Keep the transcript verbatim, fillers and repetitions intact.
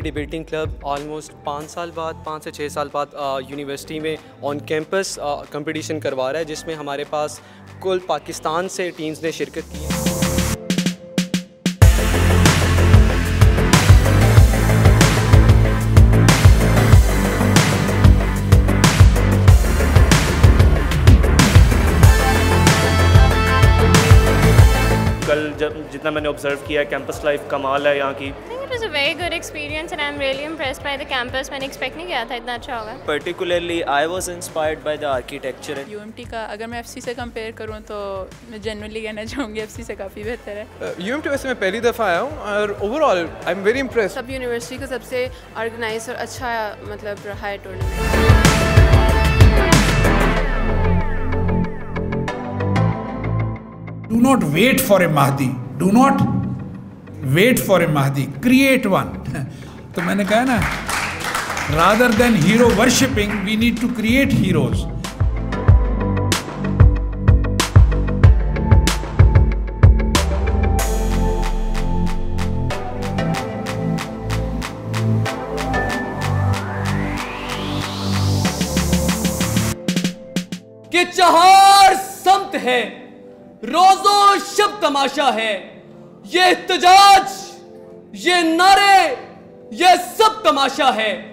Interversity debating club almost पाँच साल बाद पाँच से छः साल बाद यूनिवर्सिटी में ऑन कैंपस कंपटीशन करवा रहा है, जिसमें हमारे पास कुल पाकिस्तान से टीम्स ने शिरकत की है। कल जब जितना मैंने ऑब्जर्व किया कैंपस लाइफ कमाल है यहाँ की। It was a very good experience and I'm really impressed by the campus. मैंने एक्सपेक्ट नहीं किया था इतना अच्छा होगा। Particularly I was inspired by the architecture. U M T का अगर मैं F C से कंपेयर करूँ तो मैं genuinely कहना चाहूँगी F C से काफ़ी बेहतर है। uh, U M T वैसे मैं पहली दफ़ा आया हूँ और overall I am very impressed. सब यूनिवर्सिटी का सबसे ऑर्गेनाइज और अच्छा मतलब रहा है tournament. Do not wait for a Mahdi. Do not wait for a Mahdi. Create one. तो मैंने कहा ना, rather than hero worshipping, we need to create heroes. कि चार समत है, रोजो शब तमाशा है, ये इत्तेजाज, ये नारे, ये सब तमाशा है।